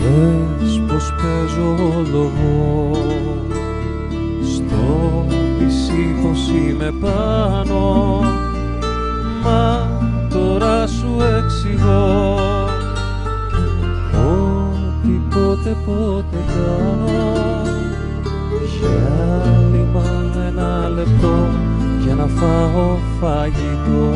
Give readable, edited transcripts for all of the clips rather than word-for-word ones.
Δες πως παίζω όλο εγώ, στο πισί πως είμαι πάνω, μα τώρα σου εξηγώ ότι πότε κάνω διάλειμμα ένα λεπτό για να φάω φαγητό.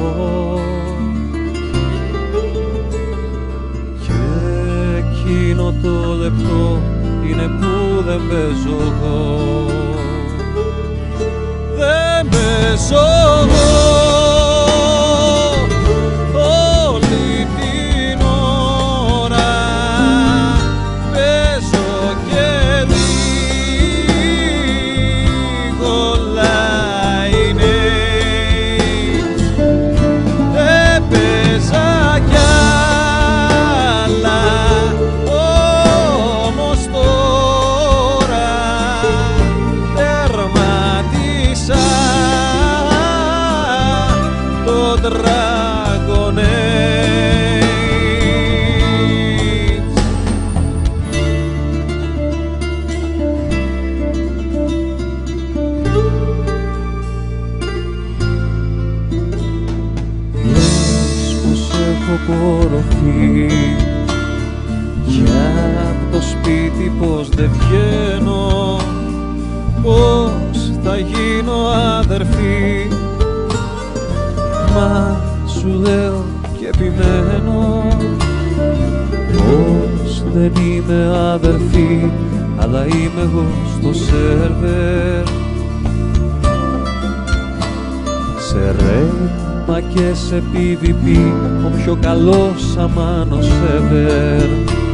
Εκείνο το λεπτό είναι που δεν παίζω εγώ. Δεν παίζω εγώ όλη την ώρα, παίζω και λίγο Lineage. Δεν παίζα κι άλλα, όμως τώρα τερματίσα το Dragon Age. Λες πως έχω κοροφή κι απ' το σπίτι πως δεν βγαίνω, πως θα γίνω αδερφή. Μα σου λέω και επιμένω πως δεν είμαι αδερφή, αλλά είμαι εγώ στο σερβερ. Σε ρέμα και σε PvP ο πιο καλός αμάνος ever.